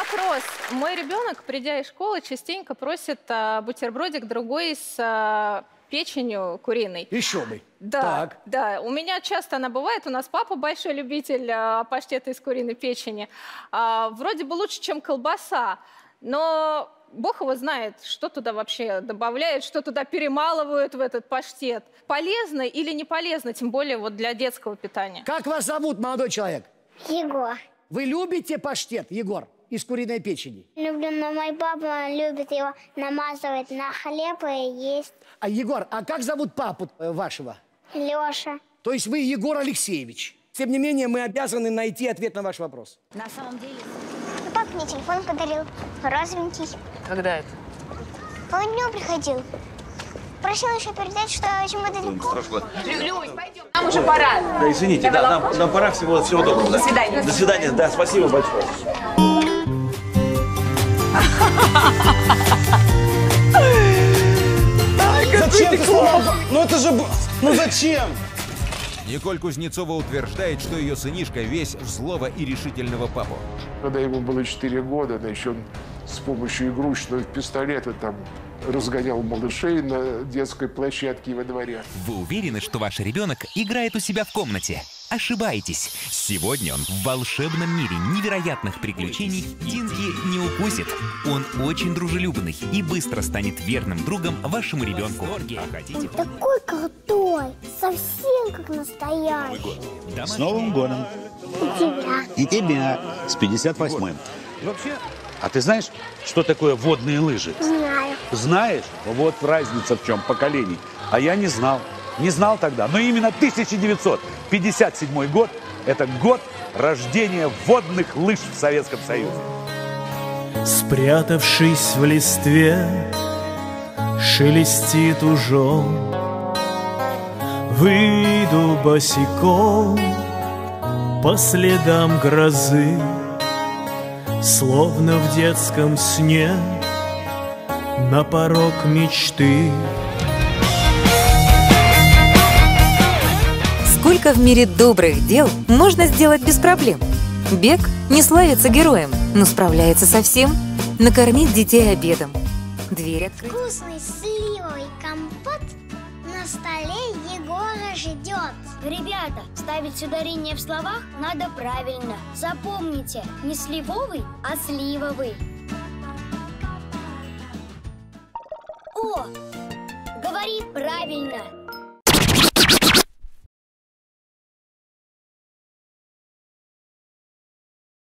вопрос. Мой ребенок, придя из школы, частенько просит бутербродик другой с печенью куриной. Еще бы. Да, так. да. У меня часто она бывает. У нас папа большой любитель паштета из куриной печени. Вроде бы лучше, чем колбаса, но Бог его знает, что туда вообще добавляют, что туда перемалывают в этот паштет. Полезно или не полезно, тем более вот для детского питания. Как вас зовут, молодой человек? Егор. Вы любите паштет, Егор, из куриной печени? Люблю, но мой папа любит его намазывать на хлеб и есть. А, Егор, а как зовут папу вашего? Леша. То есть вы Егор Алексеевич. Тем не менее, мы обязаны найти ответ на ваш вопрос. На самом деле... Папа мне телефон подарил, розовенький. Когда это? Он днем приходил. Просил еще передать, что чему-то далеко. Люсь, пойдем. Нам уже пора. Да, извините, да, нам пора, всего доброго. До свидания. До свидания, да, спасибо большое. Зачем ты сломал? Ну это же... Ну зачем? Николь Кузнецова утверждает, что ее сынишка весь в злого и решительного папу. Когда ему было 4 года, да еще он с помощью игрушечного пистолета там разгонял малышей на детской площадке и во дворе. Вы уверены, что ваш ребенок играет у себя в комнате? Ошибаетесь. Сегодня он в волшебном мире невероятных приключений Тинки не укусит. Он очень дружелюбный и быстро станет верным другом вашему ребенку. А хотите... Такой крутой, совсем как настоящий. С Новым годом! И тебя. И тебя! С 58-м. Вообще, а ты знаешь, что такое водные лыжи? Знаю. Знаешь? Вот разница в чем поколений. А я не знал. Не знал тогда. Но именно 1957 год – это год рождения водных лыж в Советском Союзе. Спрятавшись в листве, шелестит ужом. Выйду босиком по следам грозы, словно в детском сне на порог мечты. Сколько в мире добрых дел можно сделать без проблем? Бег не славится героем, но справляется со всем. Накормить детей обедом. Дверь открыть. Вкусный сливовый компот на столе Егора ждет. Ребята, ставить ударение в словах надо правильно. Запомните, не сливовый, а сливовый. О, говори правильно.